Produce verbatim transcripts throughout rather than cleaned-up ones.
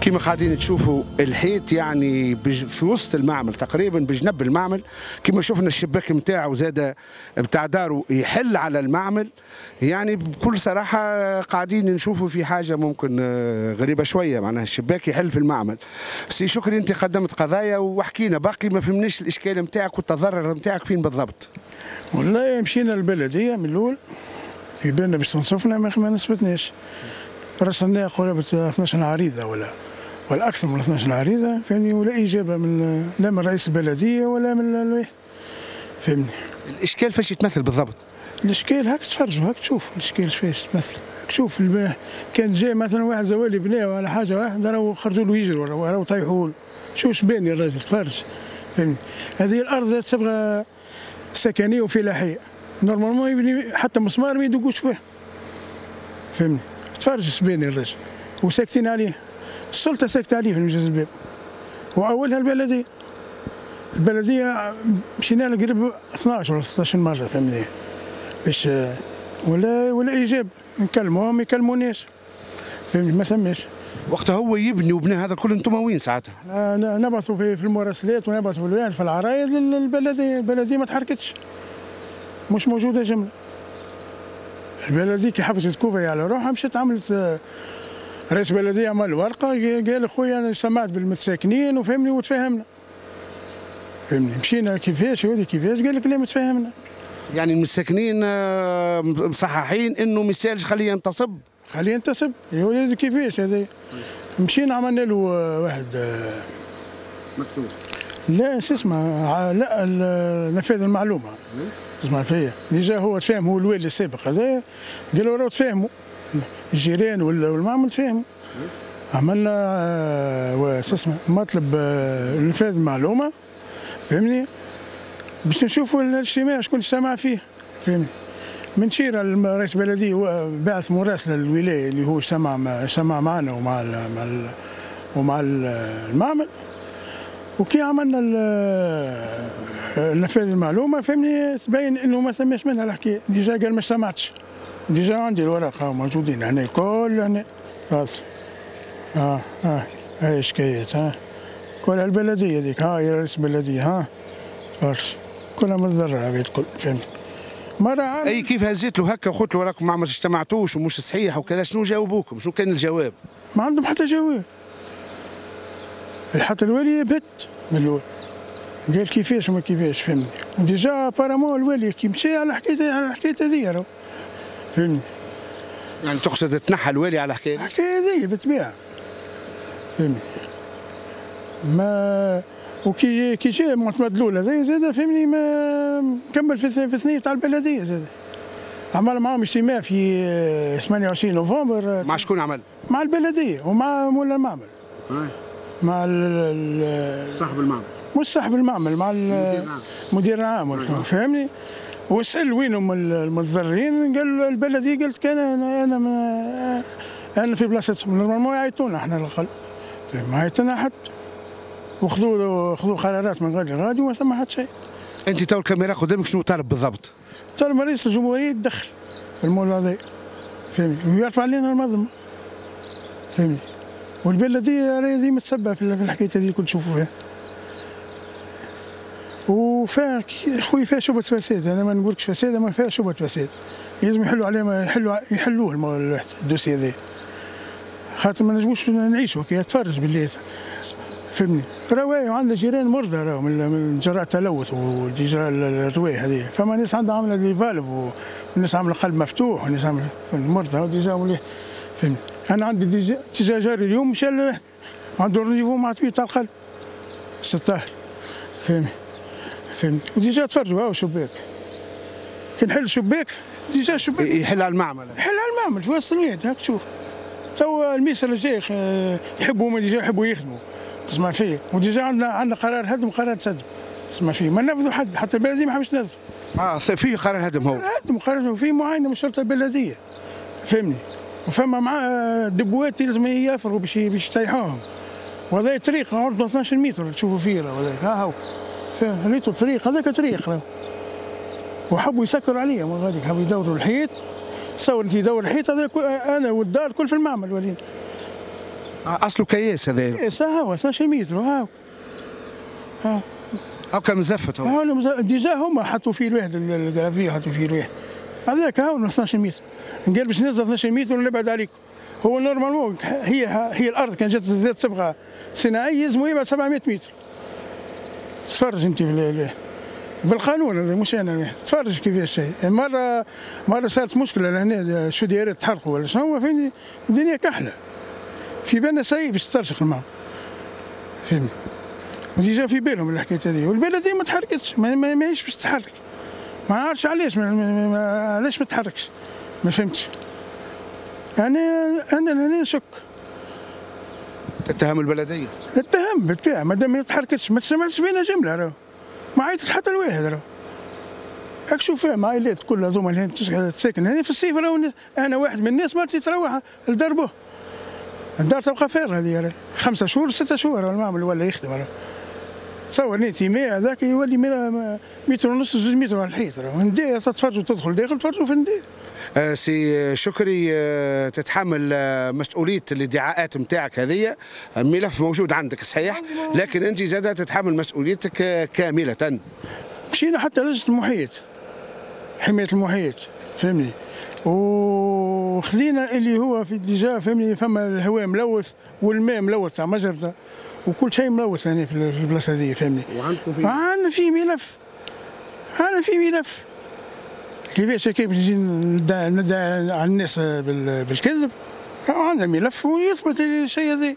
كما قاعدين تشوفوا الحيط يعني في وسط المعمل تقريبا بجنب المعمل، كما شفنا الشباك نتاعو زاد نتاع دارو يحل على المعمل. يعني بكل صراحه قاعدين نشوفوا في حاجه ممكن غريبه شويه، معناها الشباك يحل في المعمل. سي شكري انت قدمت قضايا وحكينا باقي ما فهمناش الاشكال نتاعك والتضرر نتاعك فين بالضبط. والله مشينا للبلديه من الاول في بالنا باش تنصفنا ما نصفتناش، رسلنا قرابه اثناش عريضه ولا ولا اكثر من اثناش عريضه فهمني، ولا اجابه من لا من رئيس البلديه ولا من الواحد فهمني. الاشكال فاش يتمثل بالضبط؟ الاشكال هاك تفرجوا هاك تشوف الاشكال فاش يتمثل، تشوف كان جاي مثلا واحد زوالي بناه ولا حاجه واحده راهو خرجوا له يجروا راهو طيحوا له، شو شباني الراجل تفرج فهمني. هذه الارض تبغى سكنيه وفلاحيه، نورمالمون يبني حتى مسمار ما يدقوش فيه فهمني. تفرج شباني الراجل وساكتين عليه، السلطه ساكته عليه في المجلس الباب، واولها البلديه. البلديه مشينا لها قريب اثناش ولا ثلاثطاش مره فهمني، باش ولا ولا اجابه، نكلموهم ما يكلموناش فهمني، ما ثماش. وقتها هو يبني وبنى هذا كله انتم وين ساعتها؟ نبعثوا في في المراسلات ونبعثوا في الواحد في العرايض للبلديه، البلديه ما تحركتش، مش موجوده جمله. البلديه كي حبست كوفي على روحها مشات عملت رئيس بلديه عمل ورقه قال خويا انا اجتمعت بالمتساكنين وفهمني وتفاهمنا فهمني. مشينا كيفاش يقول لي كيفاش، قال لك لا متفاهمنا. يعني المساكنين مصححين انه ما يسالش خليه ينتصب خليه ينتصب يا وليدي كيفاش هذا. مشينا عملنا له واحد مكتوب لا شو اسمه لا نفاذ المعلومه اسمع فيا ديجا هو تفاهم، هو الوالي السابق هذا قال له راهو تفاهموا الجيران والمعمل تفاهموا. عملنا شو اسمه مطلب نفاذ المعلومه فهمني، باش نشوفوا الاجتماع شكون اجتمع فيه فهمني. من شيرة رئيس البلديه بعث مراسله للولايه اللي هو اجتمع اجتمع معنا ومع ال مع ال ومع المعمل، وكي عملنا نفاذ المعلومه فهمني تبين انه ما ثماش منها الحكايه. ديجا قال ما اجتمعتش، ديجا عندي الورقه موجودين هنا كل هنا راسل ها ها هاي شكايات ها كل البلديه ذيك ها يا رئيس البلديه ها برشا كلها متضرره العباد الكل فهمت. مرة اي كيف هزيت له هكا وقلت له راكم ما اجتمعتوش ومش صحيح وكذا، شنو جاوبوكم؟ شنو كان الجواب؟ ما عندهم حتى جواب، حتى الوالي بت من الاول قال كيفاش وما كيفاش فهمني. وديجا بارامون الوالي كي مشى على حكايه على الحكايه هذيا راهو فهمني. يعني تقصد تنحى الوالي على الحكايه هذه؟ الحكايه هذيا بالطبيعه فهمني. ما وكي كي جا المعتمد الاول هذايا زاد فهمني ما كمل في في الثنيه تاع البلديه زاد. عمل معاهم اجتماع في ثمانية وعشرين نوفمبر. مع شكون عمل؟ مع البلديه ومع مولا المعمل. مع صاحب المعمل. مش صاحب المعمل، مع المدير العام فهمني. وسأل وينهم المتضررين، قال البلديه قالت كان انا انا انا في بلاصتهم، نورمالمون يعيطونا احنا على الاقل ما عيطنا حد، وخذوا خذوا قرارات من غادي غادي وما ثم حتى شيء. انت تو الكاميرا قدامك شنو طالب بالضبط؟ طالب رئيس الجمهوريه يتدخل في الموضوع هذا فهمني ويرفع علينا المظلمه فهمني. والبلديه راهي ديما تسبب في الحكايه هذه اللي كنت تشوفوا فيها. وفيها خويا فيها شبهه فساد، انا ما نقولكش فساد ما فيها شبهه فساد، لازم يحلوا عليه يحلوا يحلوه الدوسي هذا، خاطر ما نجموش نعيشوا كي تفرج بالليل فهمني. روايه وعندنا جيران مرضى راهو من جراء التلوث وديجا الروايه هذه، فما ناس عندها عامله لي فالف وناس عامله قلب مفتوح وناس عامله مرضى وديجا ولا فهمني. انا عندي ديجا ديجا جاري اليوم مشى عنده ريفو مع طبيب تاع القلب ستة فهمني فهمني. وديجا تفرجوا هاو شباك كي نحل شباك ديجا شباك يحل على المعمل يحل على المعمل في وسط الواد هاك تشوف. تو الميسر الجاي يحبوا هما ديجا يحبوا يخدموا تسمع فيه، وديجا عندنا عندنا قرار هدم قرار تسدم تسمع فيه، ما ننفذوا حد حتى البلديه ما حبش تنفذ. اه في قرار هدم هو هدم قرار في معاينه من الشرطه البلديه فهمني. وفما مع دبوات لازم يفرغوا باش باش يطيحوهم، وهذا طريق عرضه اثناش متر تشوفوا فيه راه ها هو ريتو طريق هذاك طريق راه. وحبوا يسكروا عليه غاديك حبوا يدوروا الحيط. تصور انت يدور الحيط هذا انا والدار الكل في المعمل ولينا اصله كياس هذا. كياس هاو اثناش متر هاو. ها هاو كان مزفت هو. هاو ديجا هما حطوا فيه الواحد الجرافيه حطوا فيه الواحد. هذاك هاو اثناش متر. قال باش ننزل اثناش متر ونبعد عليكم. هو نورمالمون هي هي الارض كان جات ذات صبغه صناعيه يلزموا يبعد سبعمائة متر. تفرج انت بالقانون هذا مش انا، تفرج كيفاش شيء. مره مره صارت مشكله لهنا شو دايرات تحرقوا ولا شنو، فين الدنيا كحله في بالنا سيء باش تسترشق الماء، فهمني. وديجا في بالهم الحكايه هذه، والبلد ما تحركتش، ما ماهيش باش تتحرك. ما عارفش علاش ما ما ما علاش ما تتحركش، ما فهمتش. يعني انا هنا نشك. تتهم البلديه؟ اتهم بالطبيعه، ما دام ما تحركتش ما تسمعش بينا جمله راه. ما عيطش حتى الواحد راه. راك شوف فيهم عائلات كلها هذوما اللي تساكن هنا في الصيف راهو انا واحد من الناس مرتي تروح لدربه. الدار تبقى فارغه هذه راه خمسة شهور ستة شهور المعمل ولا يخدم راه. تصور نيتي ماء هذاك يولي متر ونص زوج متر على الحيط راه. ندير تتفرجوا تدخل داخل تفرجوا في الندير. آه سي شكري، آه تتحمل آه مسؤوليه الادعاءات نتاعك هذه، ملف موجود عندك صحيح، لكن انت زاده تتحمل مسؤوليتك آه كامله. مشينا حتى لجنه المحيط، حمايه المحيط، فهمني، وخذينا اللي هو في ديجا فهمني، فما الهواء ملوث والماء ملوث تاع مجرته وكل شيء ملوث هنا في البلاصه هذه، فهمني. وعندكم في عندنا في ملف، عندنا في ملف كيفاش كيف نجي ندعي ندعي على الناس بالكذب. عندنا ملف ويثبت الشيء هذا.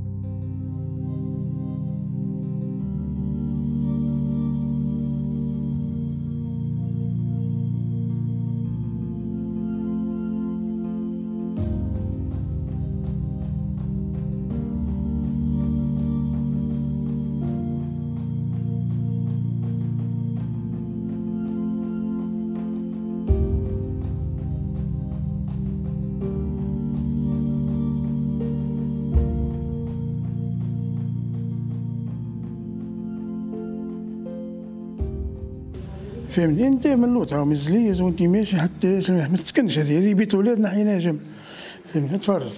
فهمتني، انت من لوط راهو مزليز وانت ماشي حتى ما تسكنش. هذه هذه بيت ولادنا حيناها جنب، فهمتني. تفرج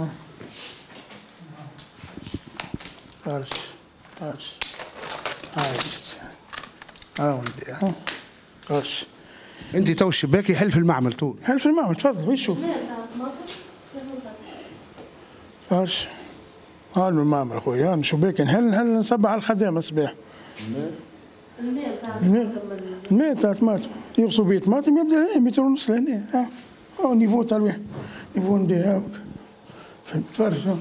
تفرج تفرج عايشت ها ولدي ها. تفرج انت تو الشباك يحل في المعمل طول. حل في المعمل، تفضل وين شوف. تفرج ها المعمل خويا، الشباك نحل نحل نصبح على الخدامه الصباح. الماء تاع الماء تاع طماطم يغسلوا بيه طماطم يبدا متر ونص لهنا. ها ها نيفو تاع الواحد، نيفو ندير هاك، فهمت. تفرج ها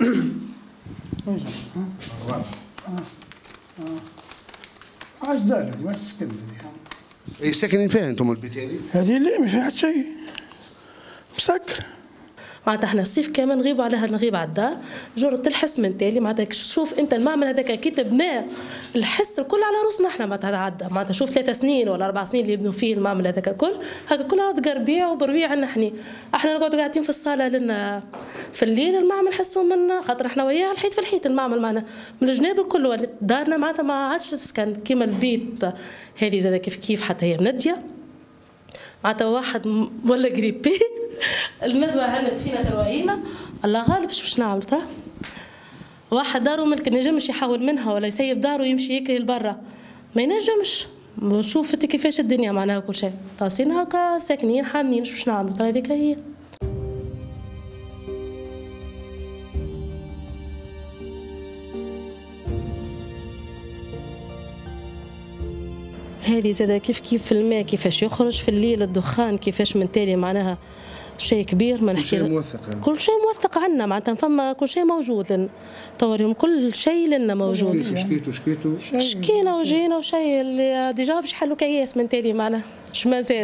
عاش دار هذه ما تسكن هذه. اي ساكنين فيها انتم البيت هذه؟ هذه لا ما فيها حتى شيء، مسكر. معناتها احنا الصيف كامل نغيبوا عليها، نغيب على الدار، جرة الحس من تالي. معناتها شوف انت المعمل هذاك كي تبناه الحس الكل على روسنا احنا. معناتها تعدى معناتها شوف ثلاث سنين ولا اربع سنين اللي يبنوا فيه المعمل هذاك الكل، هذا كل عاد ربيع وبربيع عندنا احنا. احنا نقعدوا قاعدين في الصاله لنا في الليل المعمل نحسوا منا، خاطر احنا وياه الحيط في الحيط المعمل معنا من الجناب الكل ولات دارنا معناتها ما عادش تسكن كيما البيت. هذه زاد كيف كيف حتى هي منديه معناتها واحد ولا قريبي. الندوة عندنا فينا تروعينا الله غالب اش باش نعملوا. تا واحد دارو ملك نجمش يحاول منها ولا يسيب دارو يمشي يكري لبرا، ما ينجمش. شوف انت كيفاش الدنيا معناها كل شيء طاسين هكا ساكنين حاملين اش باش نعملوا. ترى هذيك هي. هذه زاد كيف كيف في الماء كيفاش يخرج في الليل، الدخان كيفاش من تالي معناها شيء كبير. ما نحكي كل شيء موثق، كل شيء موثق عندنا معناتها فما كل شيء موجود لنا. توريهم كل شيء لنا موجود. شكيتوا شكيتوا شكينا وجينا وشيء اللي ديجا باش يحلوا كياس من تالي معنا اش مازال.